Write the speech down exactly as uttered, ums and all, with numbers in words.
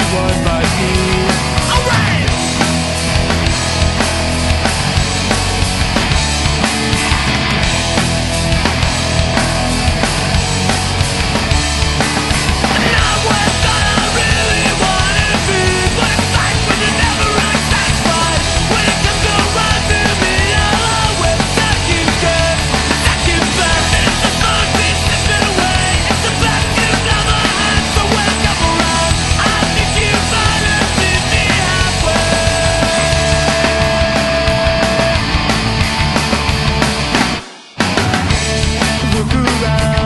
one like me. Alright! Not what I really wanted to be, but it's like when you're never really satisfied. When it comes around to me, I'll always second guess, second best. It's the third piece slipping away. It's the best you've never had. So when I come around, I think you might have seen me halfway. Look around.